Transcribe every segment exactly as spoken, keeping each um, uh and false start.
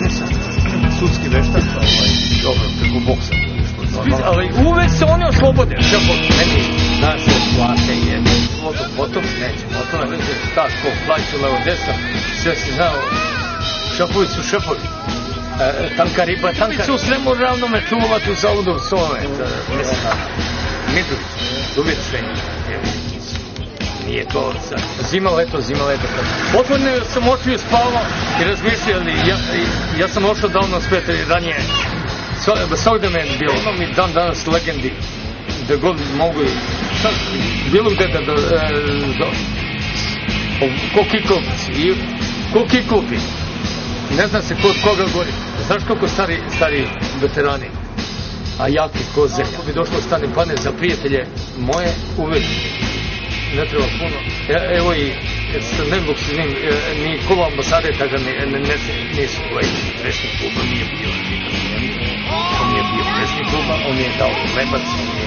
nisam sudski veštak, dobro, preko boksa. Ali uvek se oni oslobode, šefovi, meni naše plate je, potom neće, potom neće, šta, ko, plaću, levo, desno, sve se znao, šefovi su šefovi. Tankari, pa tankari su u Sremu ravnome čuvati u Zavodu u Solome, mislim, Mitrović, uvijek Sremić, nije to zima, leto, zima, leto. Otvorno sam očio spavao i razmišljali, ja sam ošao davno s Petri ranije, svakda me je bilo, imam i dan danas legendi, gde god mogu, bilo gde da, ko kikovci, ko kikupi, ne zna se kod koga gori, znaš koliko stari veterani, a jaki ko zemlja, bi došlo stane pane za prijatelje moje, uvek ne treba puno, evo i ne zbog s njim, ni kolo ambasade tada nisu predsjednik kluba, nije bio on je bio predsjednik kluba, on je dao lebac,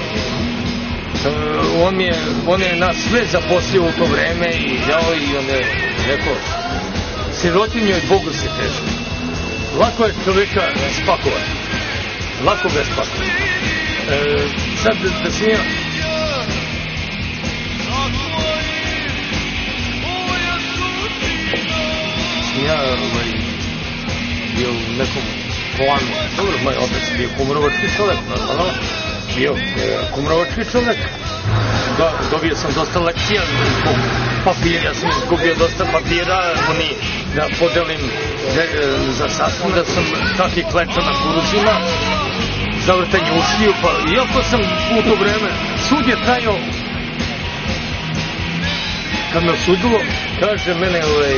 on je nas sve zaposlio u to vreme i dao i on je rekao sirotinjoj Bogu se teško, lako je čovjeka spakovati, lako ga spakovati. Sad da se nije ja bio u nekom planu, dobro, moj otac bio kumrovački čovjek, normalno, bio kumrovački čovjek, dobio sam dosta lekcija zbog papira, ja sam izgubio dosta papira, oni da podelim za sasvom, da sam takvi klečao na kuruzima, za vrtanje ušliju, pa iako sam u to vreme, sud je trajao, kad me osudilo, kaže mene,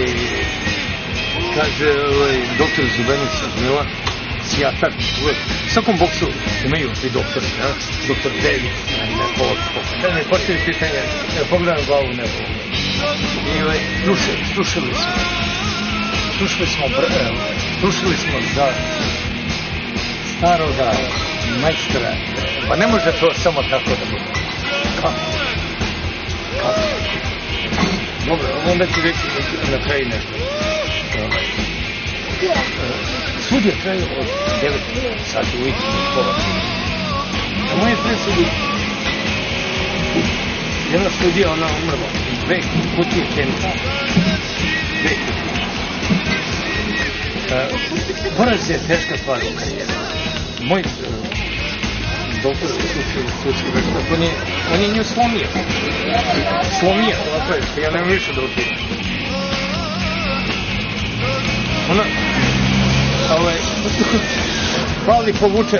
kaže doktor Zubenica Mila, sjatar, uvek, u svakom boksu imaju i doktori, doktor David, da mi postavi pitanje, pogledam glavu nebo. I slušali smo, slušali smo, slušali smo za staroga majstora, pa ne može to samo tako da bude. Kako? Kako? Dobro, onda ću reći na kraju nešto. Sud je trajao od devet sati ujutru do pola. Na moje presudi jedna studija, ona umrla, dve kutije kenica, dve kutije. Poraz je teška stvar u karijeri. Moj doktor sudski veštak, on je nju slomio. Slomio, ja nemam više da otijem. Ona, ovaj, pali povuče,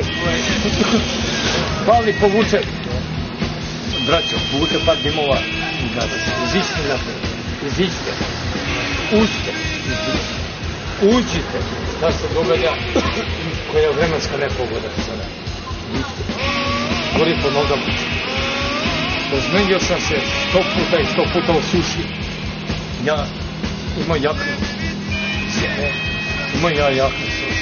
pali povuče, braćo, povuče par dimova, izište napred, izište, uđite, uđite, šta se događa, koja vremenska nepogoda sada, uđite, gori po nogama, ozmenio sam se sto puta i sto puta osušio, ja imao jaknu, sjene, imao ja jaknu se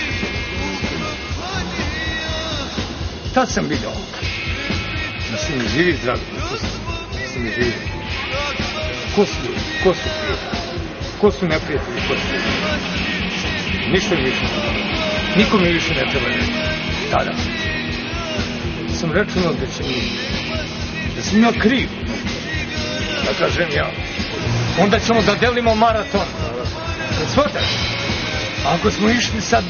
tad sam vidio da si mi živi zdravi, da si mi živi. Ko su ljudi, ko su prijatelji, ko su neprijatelji, ko su ljudi. Ništa mi više ne treba. Niko mi više ne treba reći. Tada sam rečeno da će mi, da sam ja kriv, da kažem ja. Onda ćemo da delimo maraton. Da shvataš? Ako smo išli sad,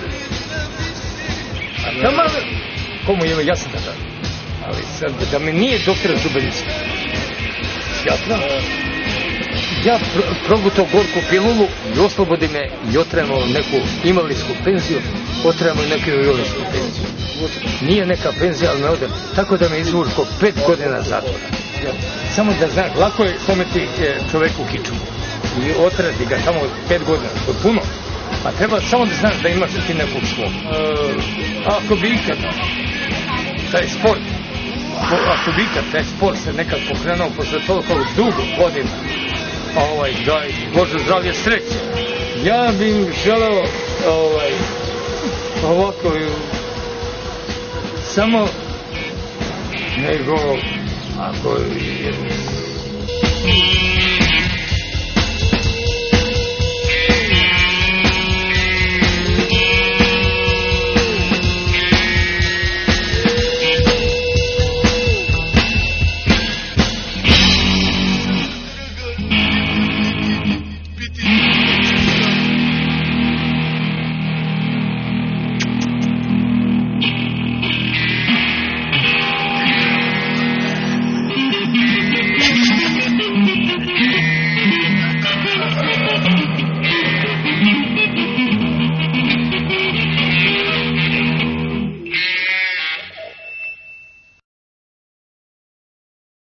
a tamo, komu je jasno da da, ali sad da me nije doktor Zubenica, jasno, ja progutao gorku pilulu i oslobodi me i otremo neku invalidsku penziju, otremo neku invalidsku penziju. Nije neka penzija, ali me ode, tako da me izvuži ko pet godina zatvora. Samo da znaš, lako je pometi čoveku kičmu i otredi ga tamo pet godina, to je puno. A treba samo da znaš da imaš ti nekog svog. Ako bi ikad taj sport, ako bi ikad taj sport se nekad pokrenuo posle toliko dugo godina, ovaj, daj, Bože zdravlje, sreće. Ja bih želeo ovaj, ovako, samo nego ako je